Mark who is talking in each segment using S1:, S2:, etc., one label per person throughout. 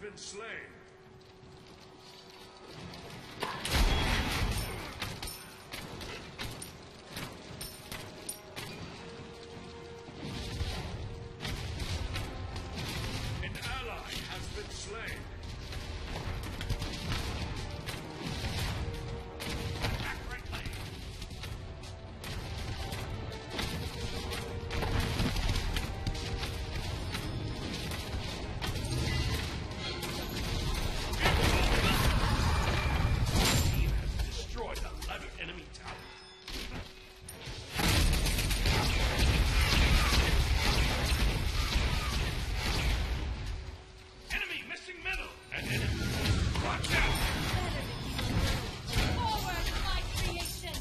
S1: been slain. An ally has been slain. Accurately. Destroy the left enemy tower. Enemy missing middle. An enemy. Watch out.
S2: Forward, my creation!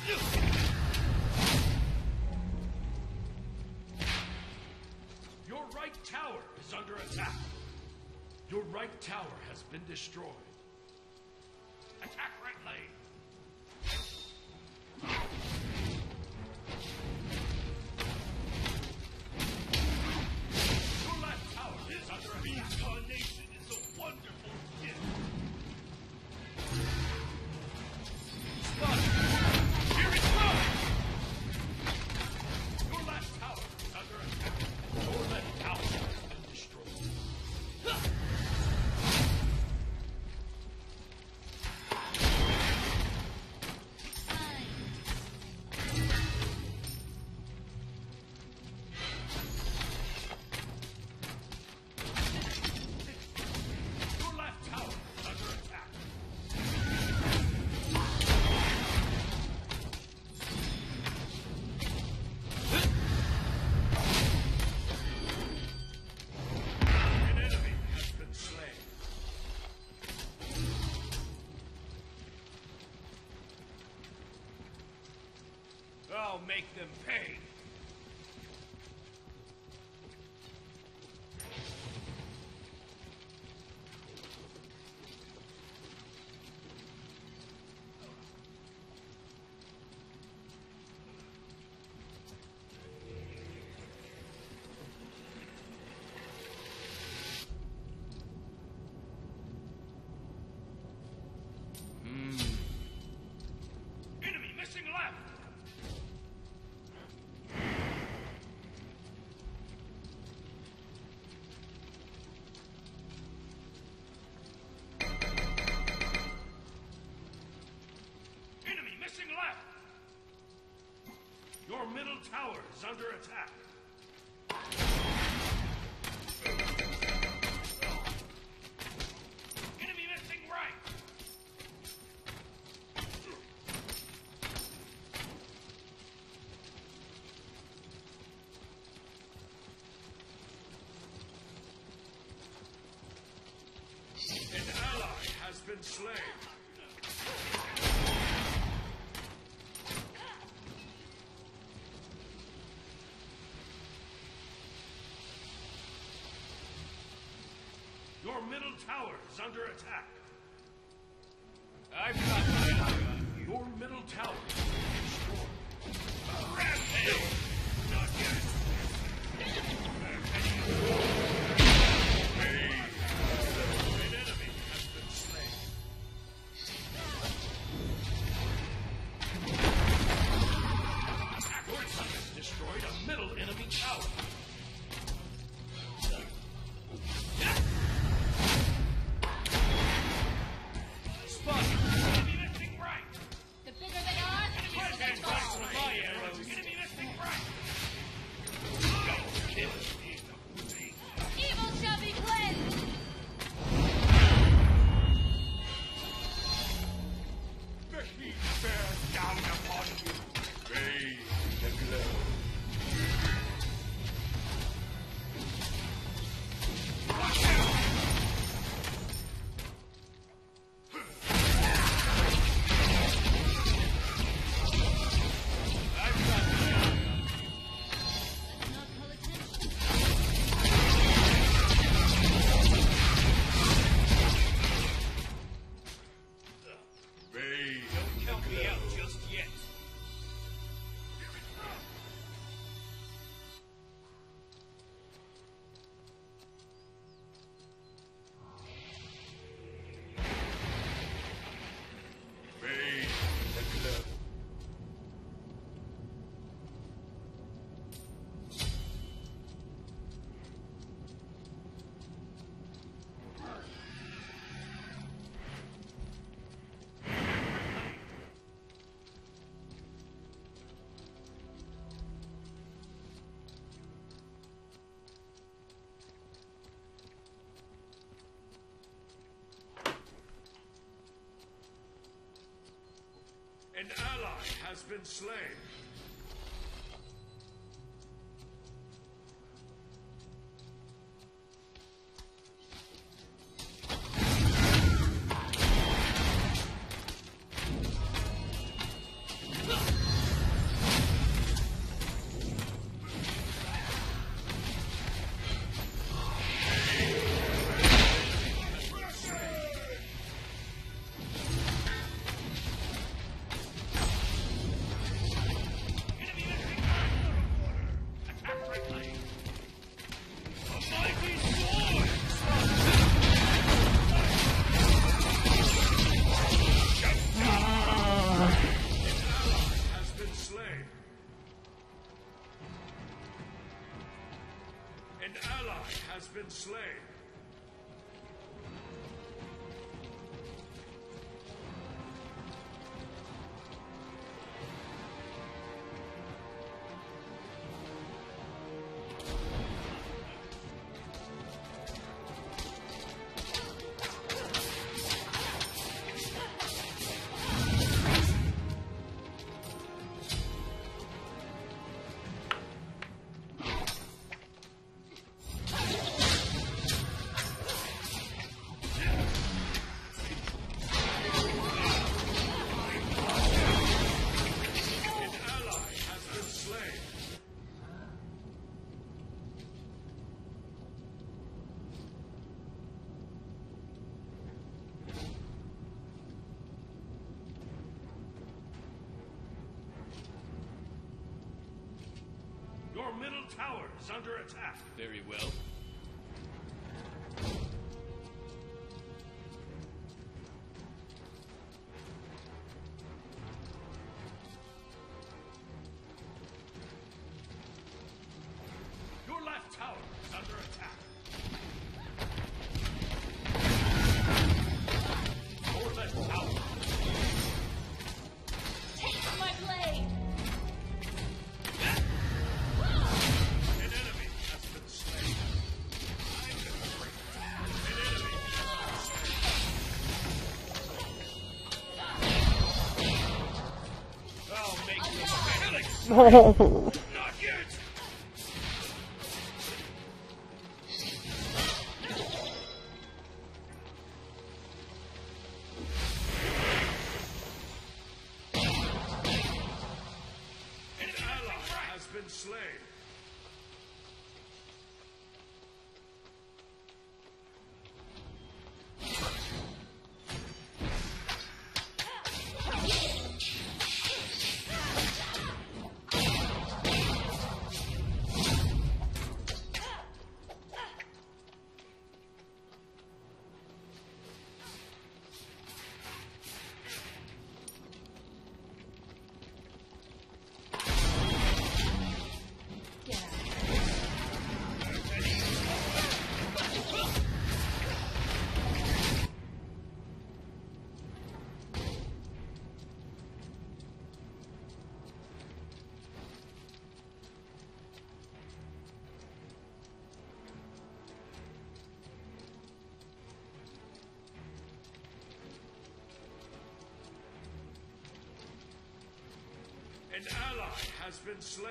S1: Your right tower is under attack. Your right tower has been destroyed. Attack right lane. Your left tower is under attack. Reincarnation is a wonderful gift. Spot. Here it comes. Your left tower is under attack. Your left tower has been destroyed. Your left tower is under attack. An enemy has been slain. I'll make them pay. Enemy missing left. Enemy missing left. Your middle tower is under attack. Enemy missing right. An ally has been slain. Your middle tower is under attack. I've got my eye on you. Your middle tower is destroyed. Rampage! Not yet. An enemy has been slain. Your team has destroyed a middle enemy tower. An ally has been slain. Has been slain. Your middle tower is under attack.
S3: Very well.
S1: Your left tower is under attack. Your left tower.
S2: Take my blade!
S1: An enemy has been slain. I'm gonna break that. An enemy has been slain. I'll make you panic. Not yet. An ally has been slain.
S2: Get out.
S1: An ally has been slain.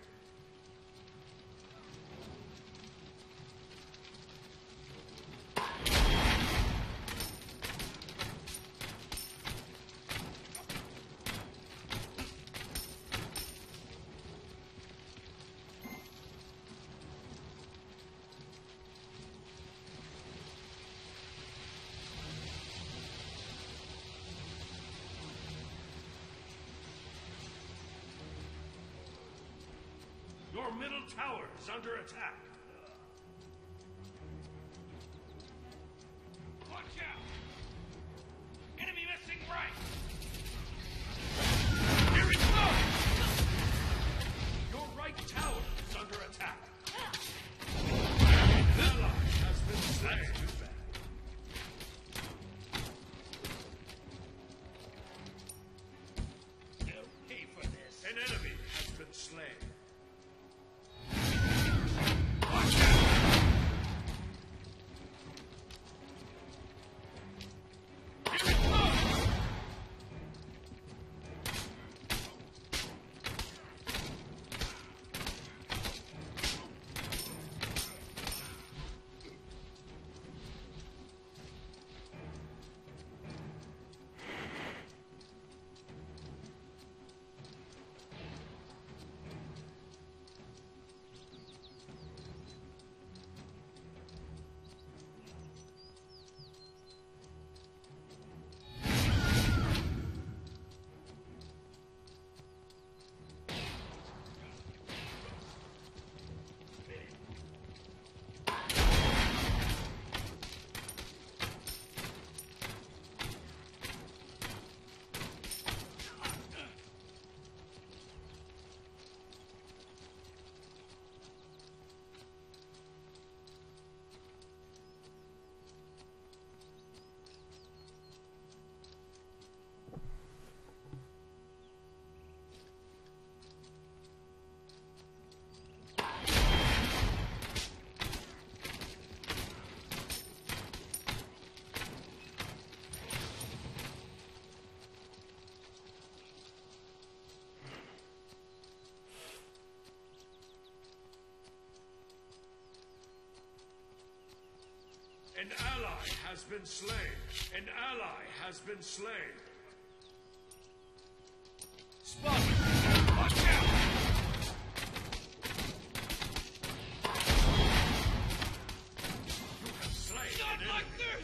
S1: Your middle tower is under attack. Watch out! Enemy missing right! Here it comes! Your right tower is under attack. An ally has been slain. That's too bad.
S3: They'll pay for this.
S1: An enemy has been slain. An ally has been slain. An ally has been slain. Spotted! Watch out! You have slain an enemy. Like this!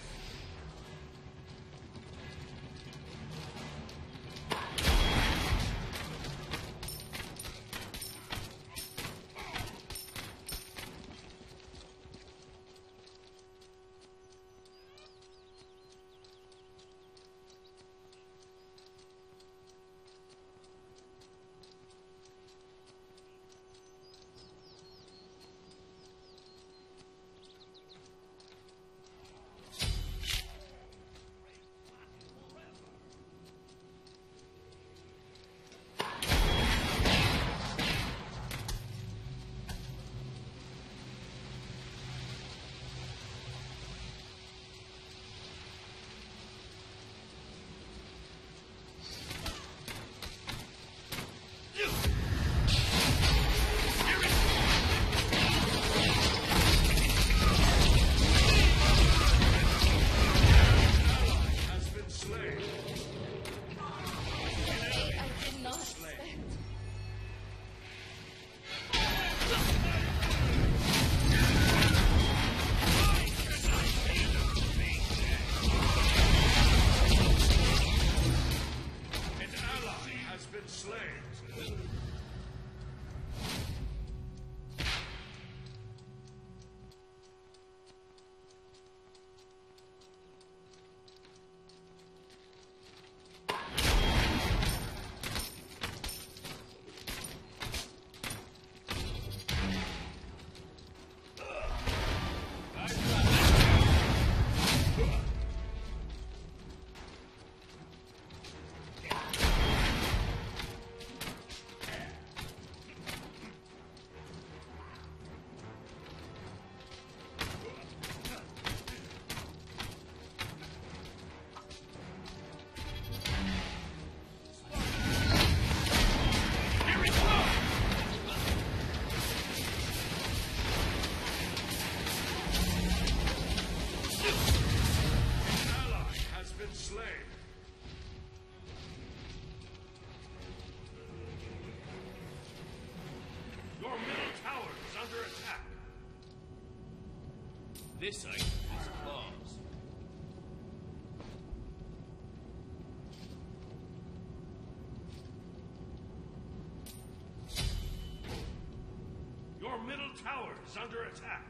S3: This item is claws.
S1: Your middle tower is under attack.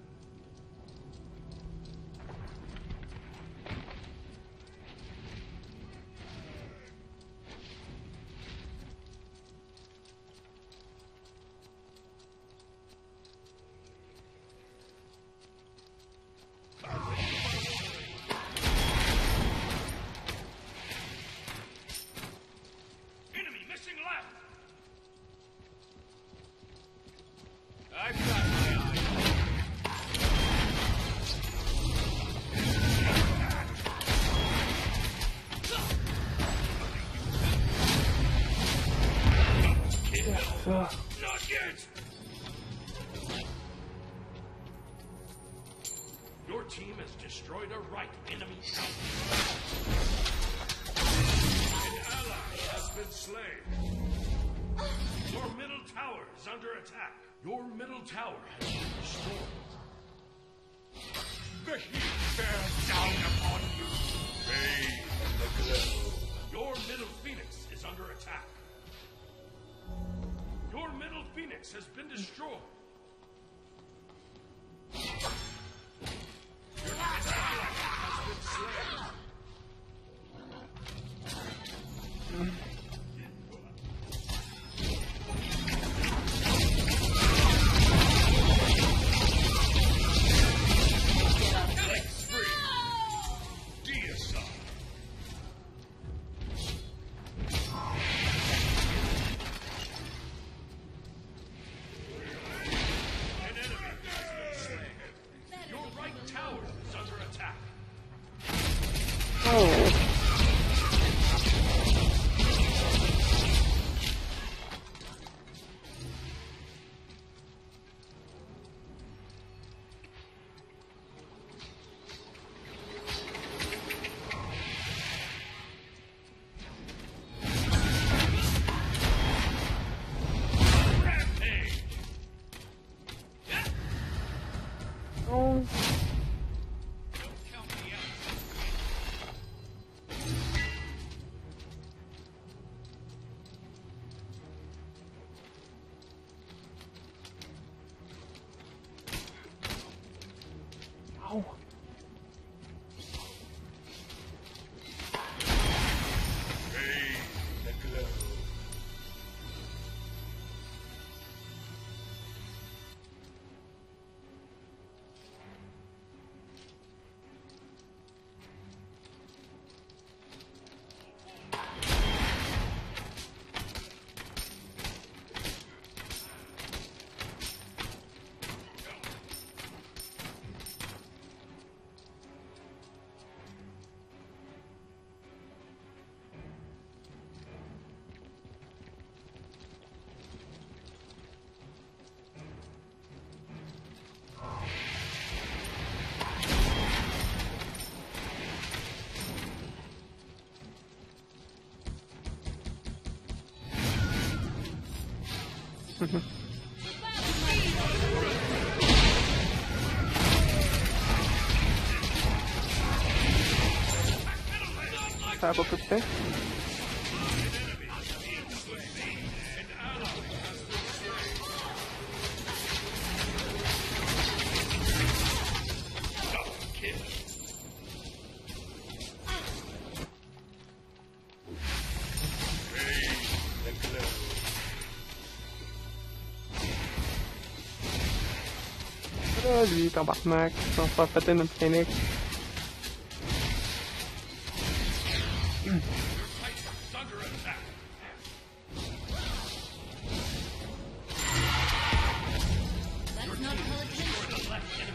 S1: Not yet! Your team has destroyed a right enemy tower. An ally has been slain. Your middle tower is under attack. Your middle tower has been destroyed. The heat bears down upon you. Bathe in the glow. Your middle phoenix is under attack. Your middle phoenix has been destroyed. Your ally has been slain. Killing spree. Deicide.
S4: Tap up quick there. Lui, tabarnak, on va se faire péter notre phoenix.
S2: That's not call attention.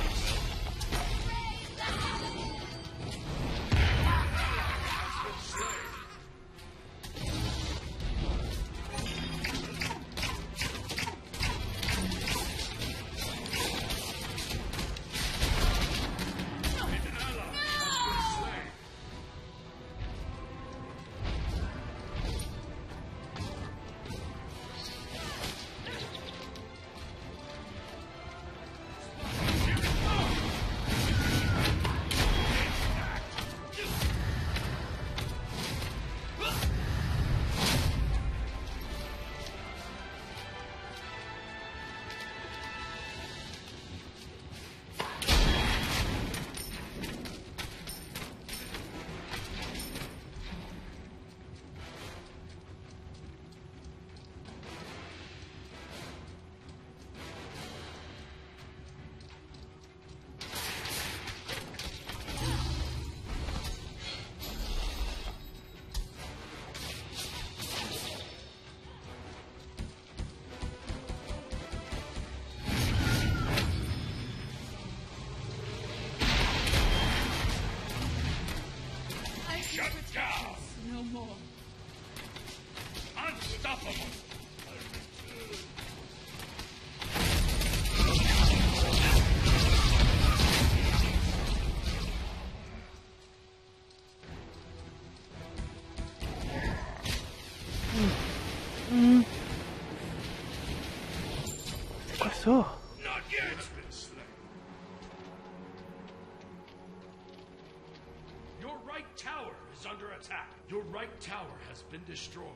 S1: Shut down!
S2: No more.
S1: Unstoppable!
S4: C'est quoi ça?
S1: Not yet! Your right tower is under attack. Your right tower has been destroyed.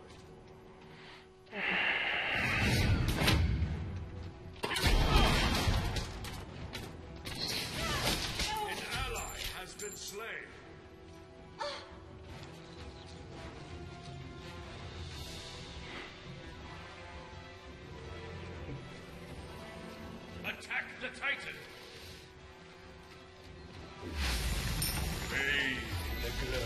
S1: An ally has been slain. Attack the Titan! Bathe the glow.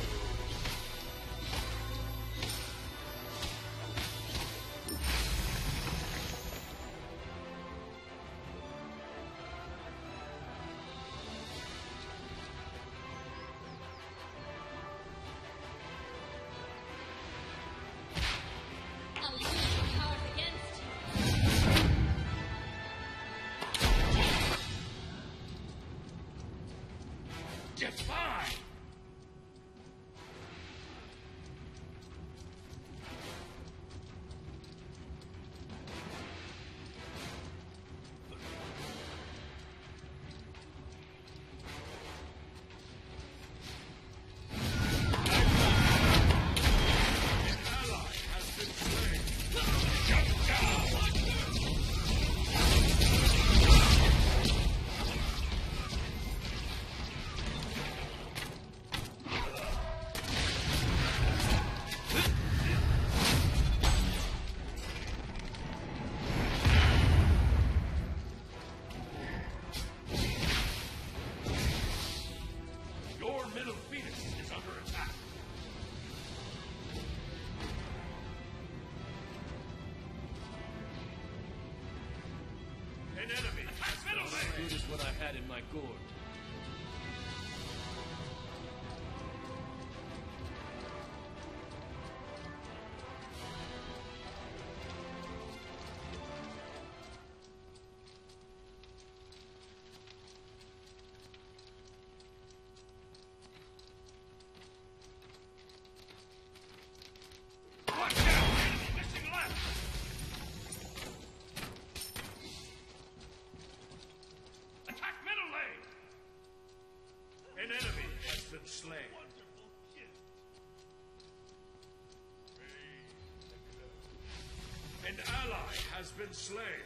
S2: I'll use my powers against you.
S1: Define! Your middle Phoenix is under attack. An enemy has been
S3: As
S1: slain.
S3: good as what I had in my gourd.
S1: Watch out! Enemy missing left! An ally has been slain.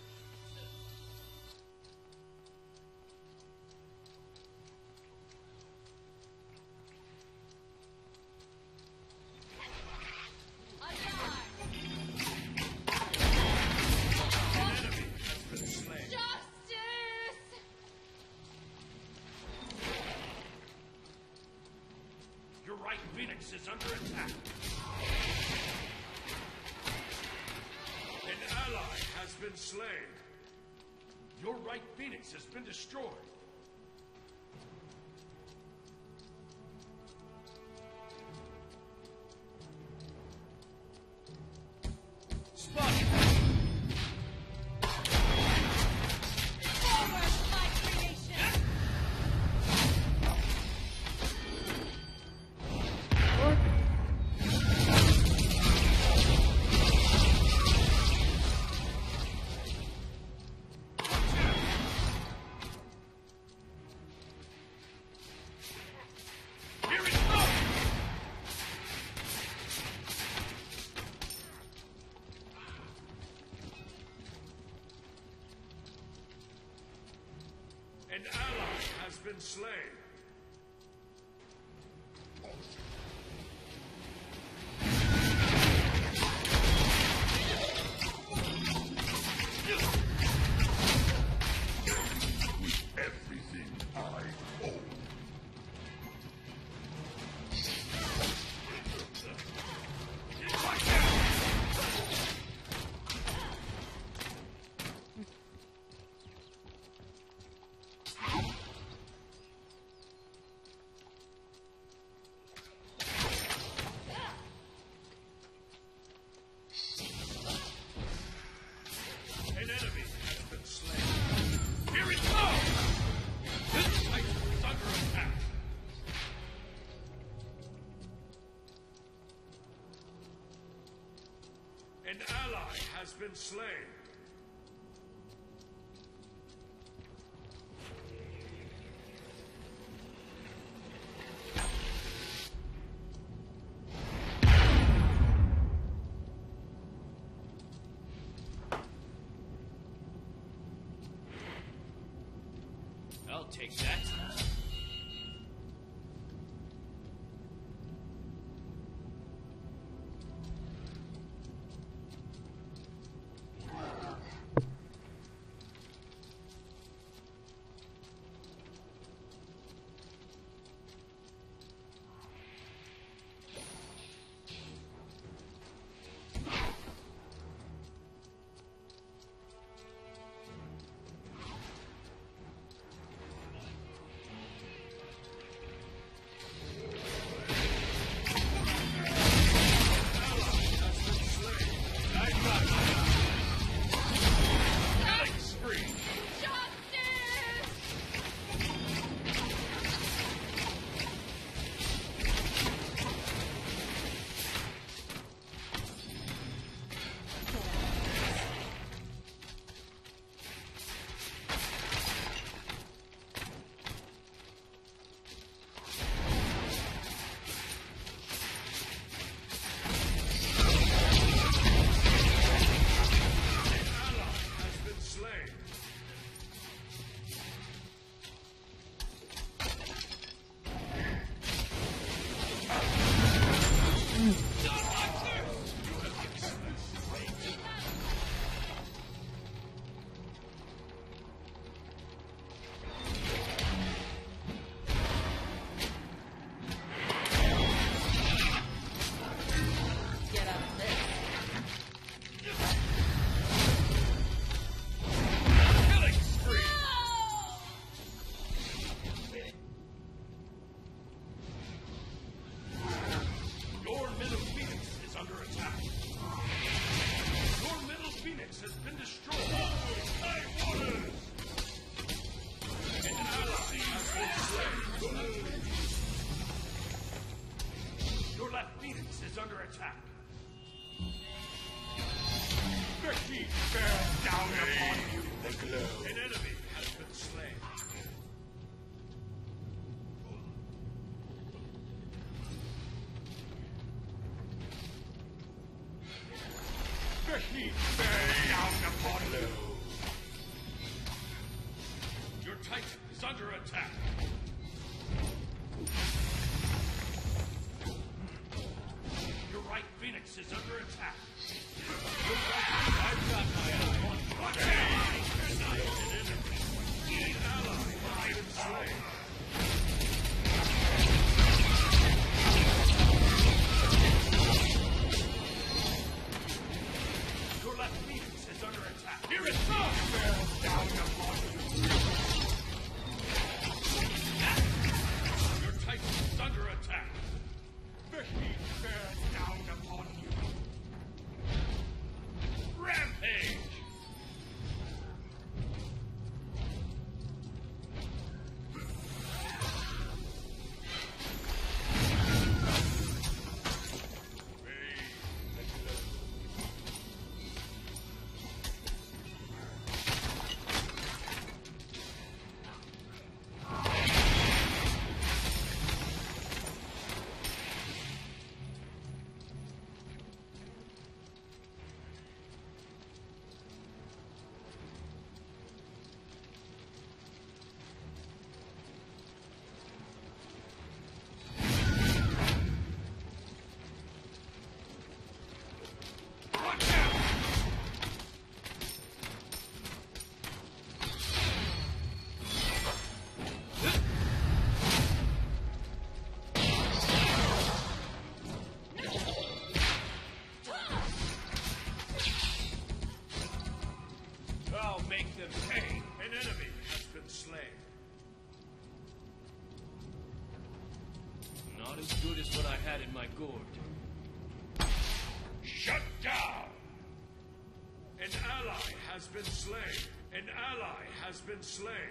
S1: Phoenix is under attack. An ally has been slain. Your right Phoenix has been destroyed. An ally has been slain. Everything I own. An enemy has been slain. Here it comes! This Titan is under attack. An ally has been slain.
S3: I'll take that.
S1: Your left Phoenix is under attack. The heat bears down upon you. The glow. An enemy has been slain. The heat bear down upon you. Your Titan is under attack. Your right Phoenix is under attack. I've got my eye on you. Watch out! An ally has been slain. Your left Phoenix is under attack. Here it comes! Bear down upon you. Your Titan is under attack. The heat bears down upon you. Rampage! I'll make them pay. An enemy has been slain.
S3: Not as good as what I had in my gourd.
S1: Shut down! An ally has been slain. An ally has been slain.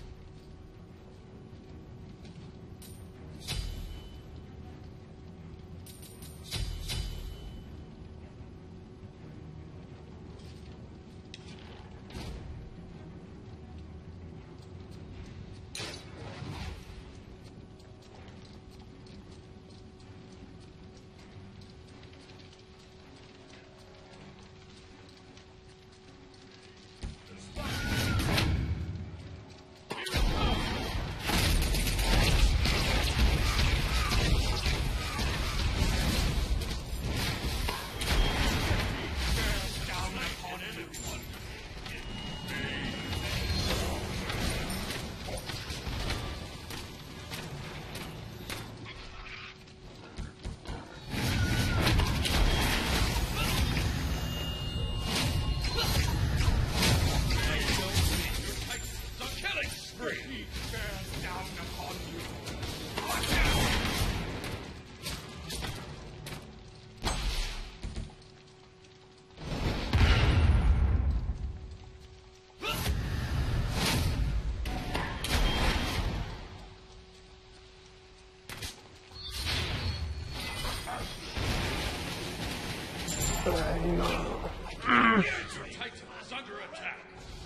S1: Your Titan is under attack.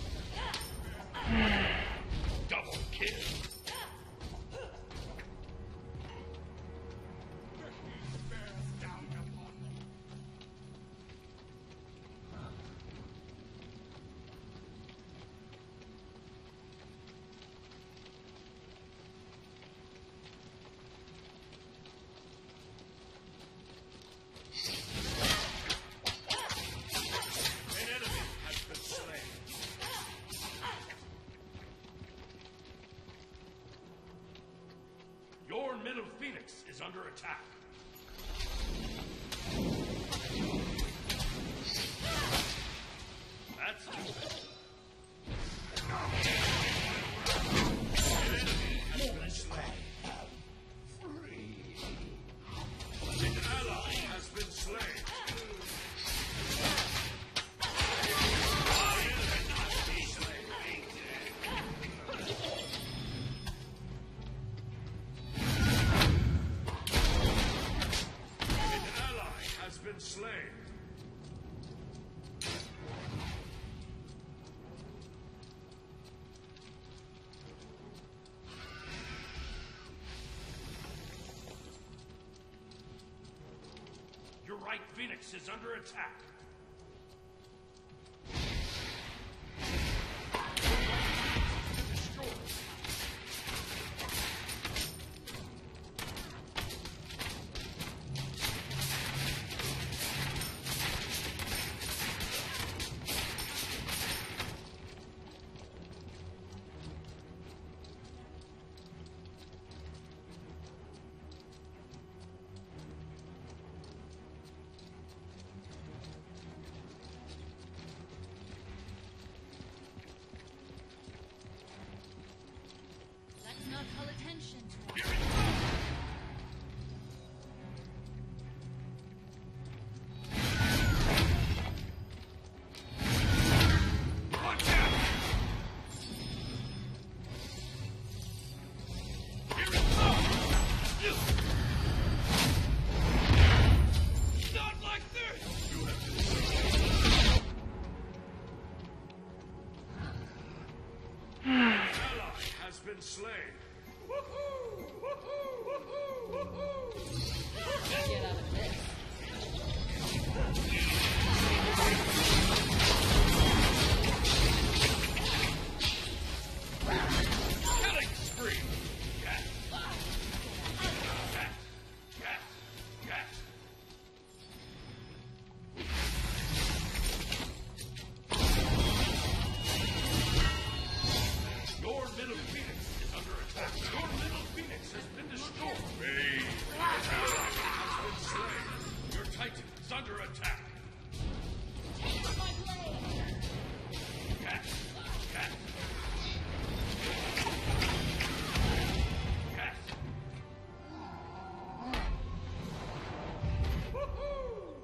S1: Double kill. Your middle Phoenix is under attack. That's good. An enemy has been slain. An ally has been slain. Been slain. Your right Phoenix is under attack. Been slain.
S2: Get out of this.
S1: Killing spree. Yes. Yes. Yes. Yes. Your middle phoenix is under attack. Your middle phoenix has been destroyed. Has been slain. Your titan is under attack.
S2: Take my blade.
S1: Yes. Yes. Yes. Woohoo!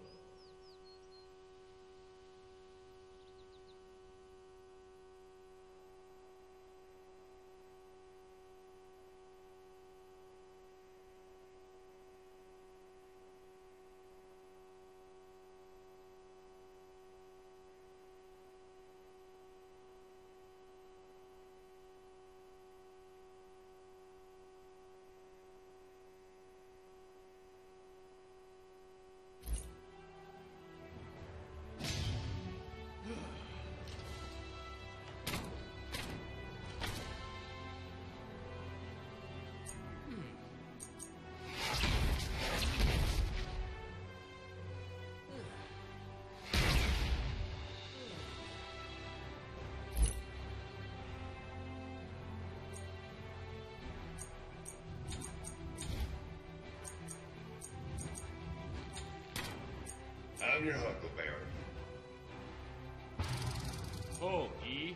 S5: I'm your Huckleberry.
S3: Oh, E.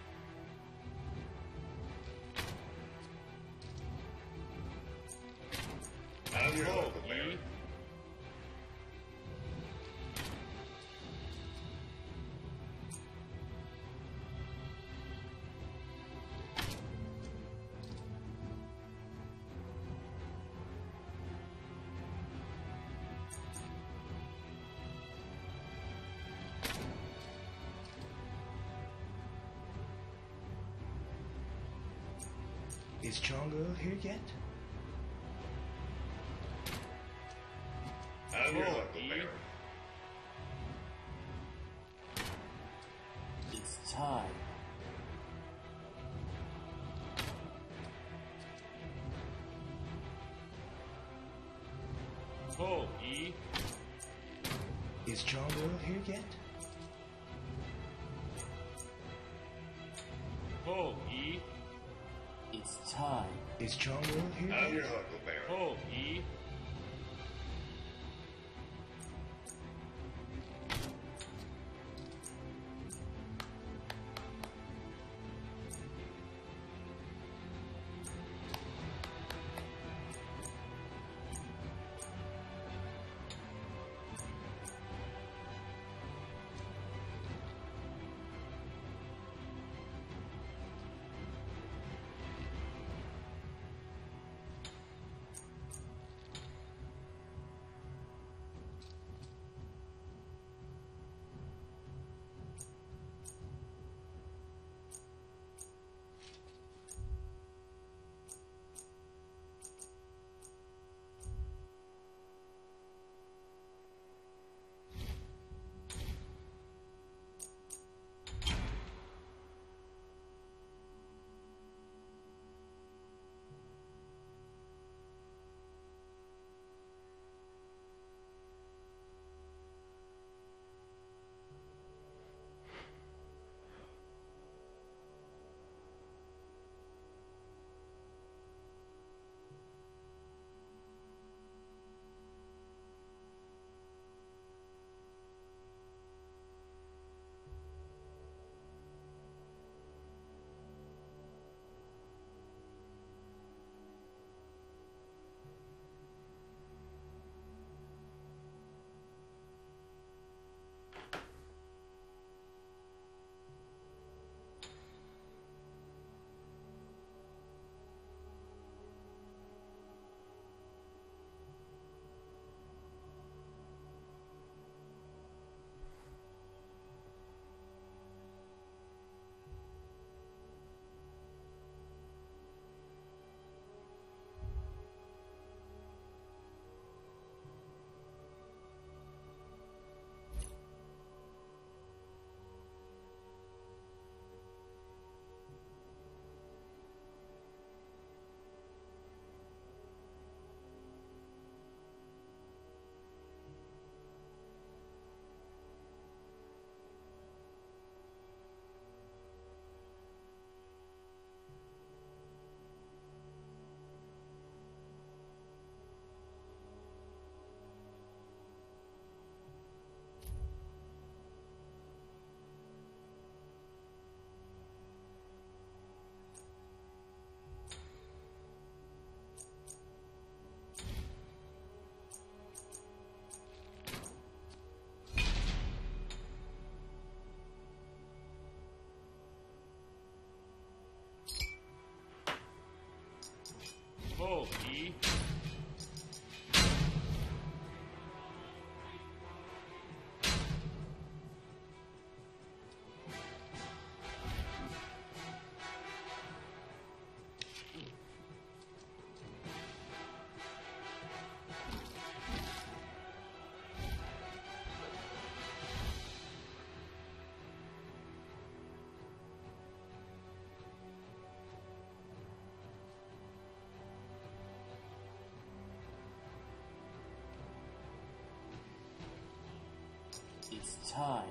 S5: I'm your
S3: Oh,
S5: Huckleberry.
S3: E.
S5: Is Chongo here yet? I'm your
S3: Oh,
S5: Huckleberry.
S6: It's time.
S3: Oh, E.
S5: Is Chongo here yet?
S3: Oh, E.
S6: It's time.
S5: Is Chongo here yet? I'm your Huckleberry.
S3: Oh, E.
S6: It's time.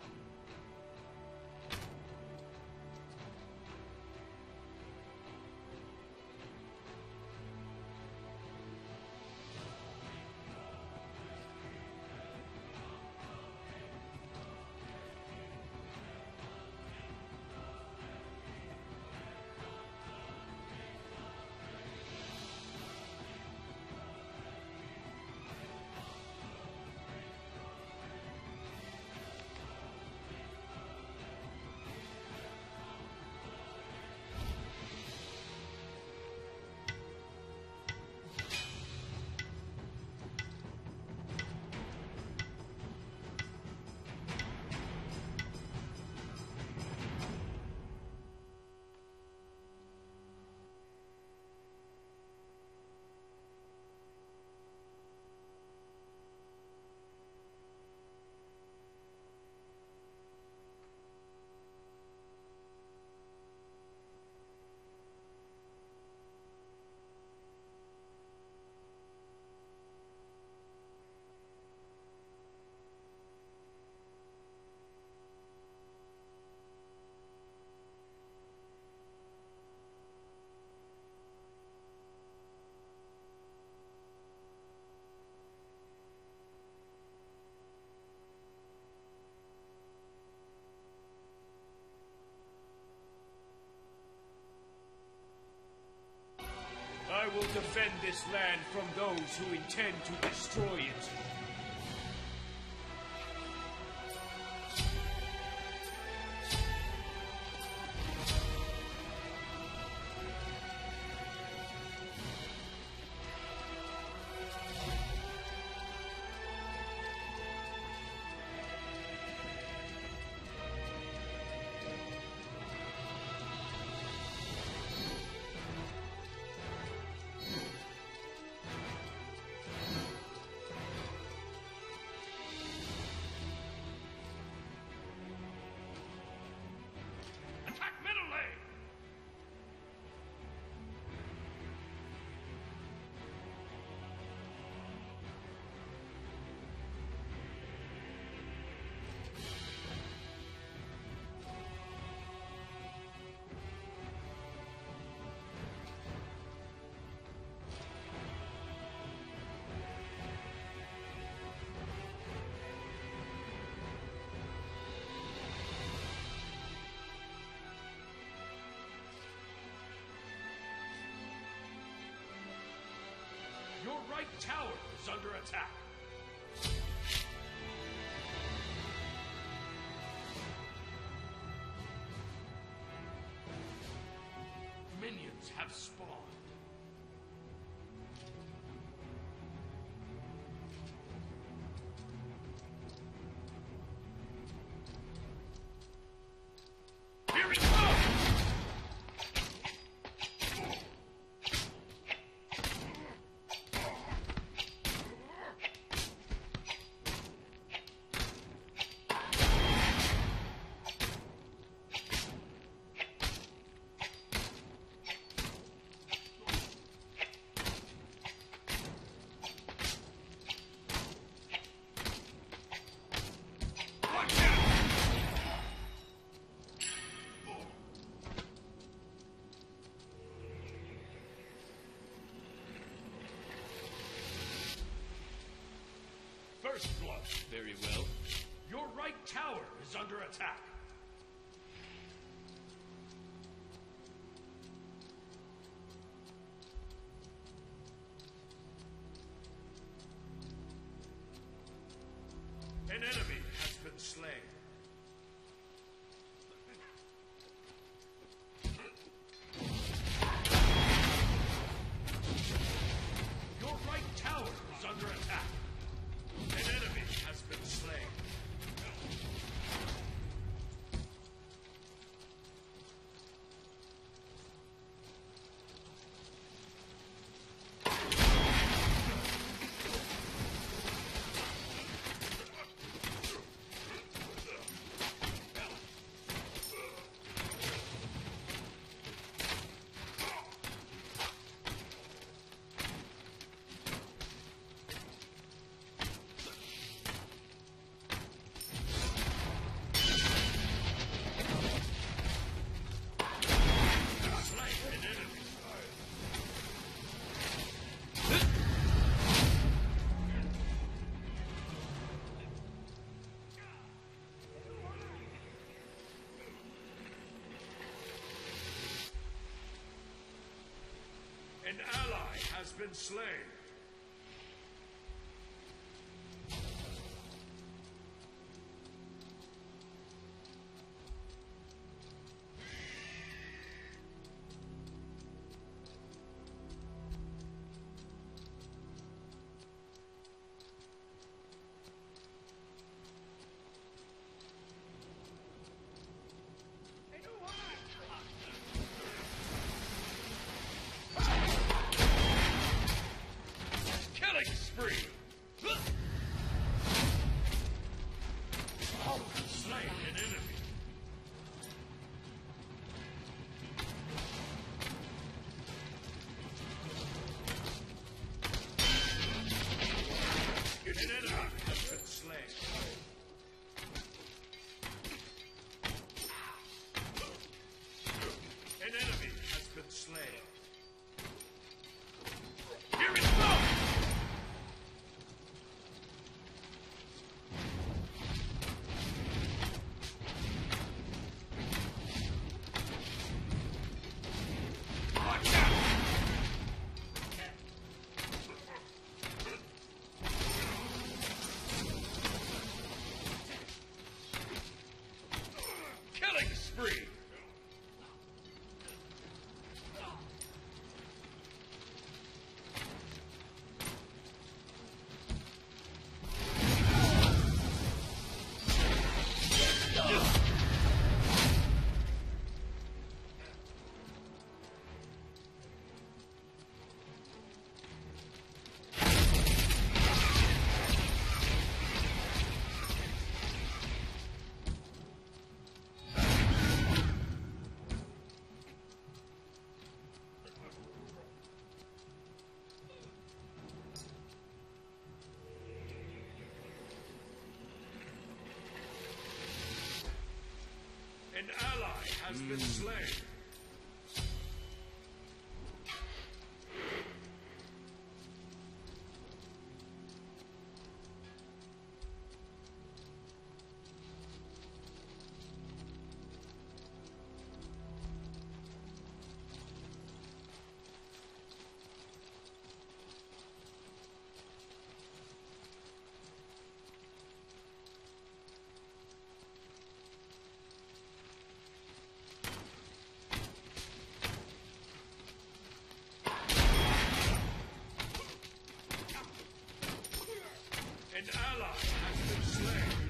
S3: I will defend this land from those who intend to destroy it.
S1: Attack middle lane! Your right tower is under attack. Minions have spawned. Here it comes! Watch out! First blood.
S3: Very well.
S1: Your right tower is under attack. An enemy has been slain. Your right tower is under attack. An enemy has been slain. been slain. Killing spree! Slain an enemy. An enemy has been slain. An enemy has been slain. Here it comes! Watch out! Killing spree! An ally has been slain. An ally has been slain.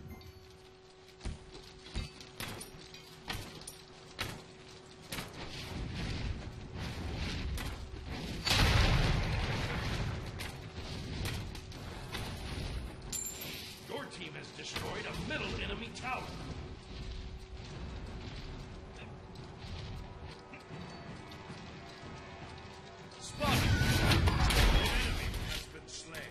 S1: Your team has destroyed a middle enemy tower. Spotted! An enemy has been slain.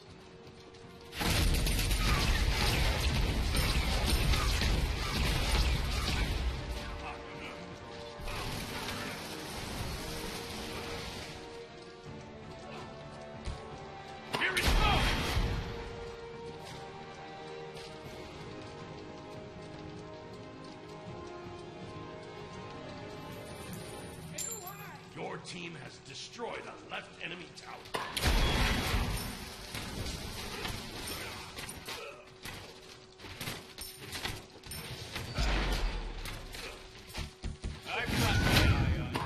S1: Here it comes! Your team has destroyed a left enemy tower. I've got my eye on you.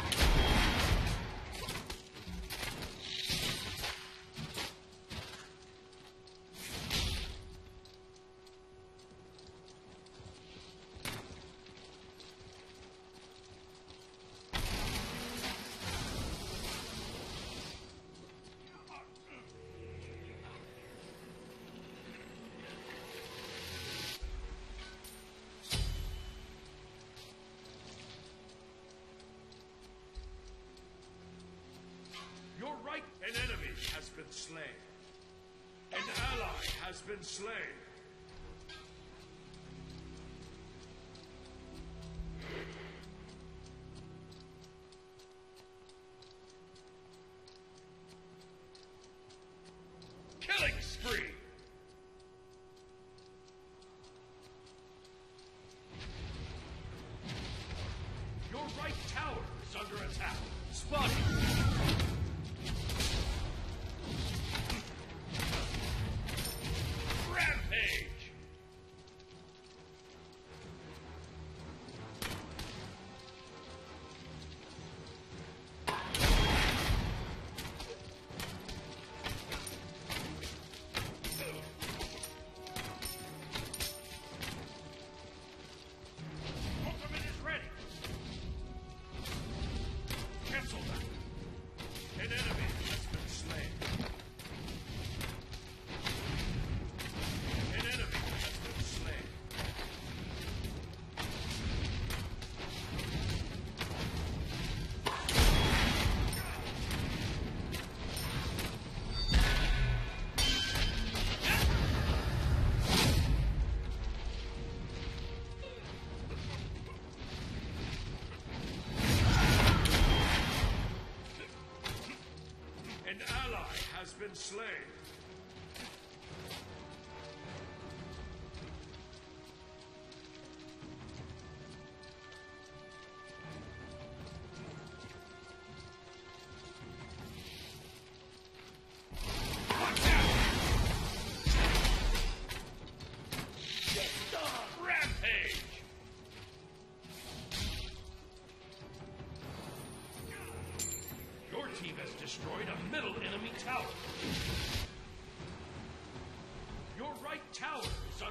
S1: You're right. An enemy has been slain. An ally has been slain. Killing spree! Your right tower is under attack. Spotted!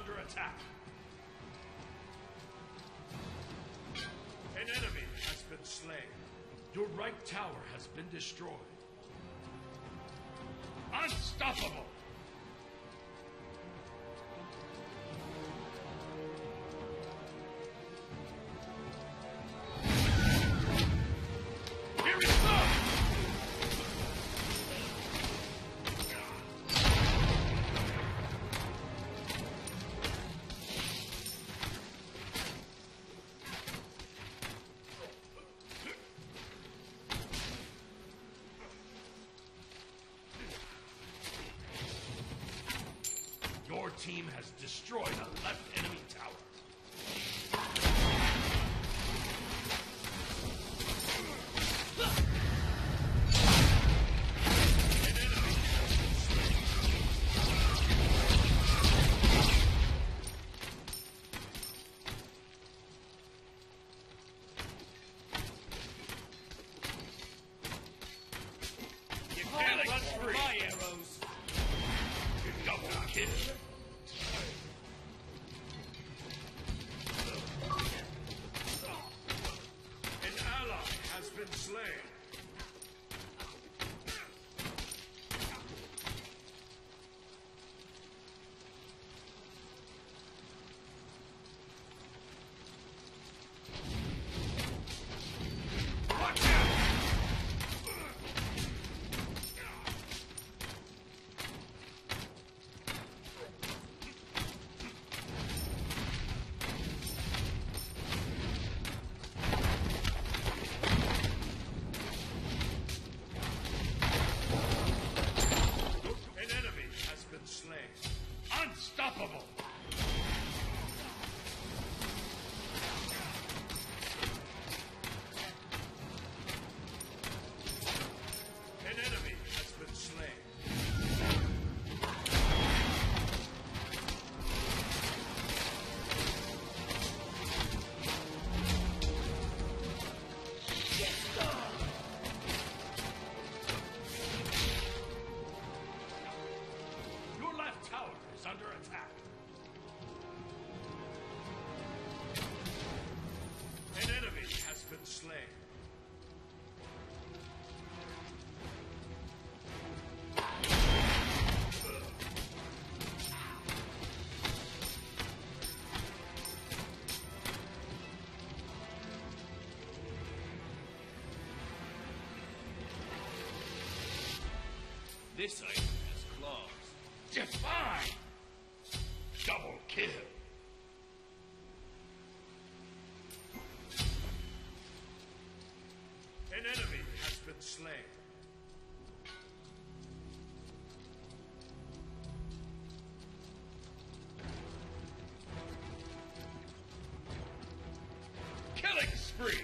S1: under attack.
S3: An enemy has been slain.
S1: Your right tower has been destroyed. Unstoppable! Here it comes! Your team has destroyed a left enemy tower. An enemy has been slain. You can't run free. My arrows. Double kill. An ally has been slain. Watch out! An enemy has been slain. Unstoppable! An enemy has been slain. Your left tower is under attack. An enemy has been slain.
S3: This item has claws.
S1: Define! Double kill.
S3: An enemy has been slain.
S1: Killing spree.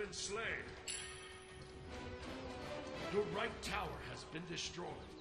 S1: been slain. Your right tower has been destroyed.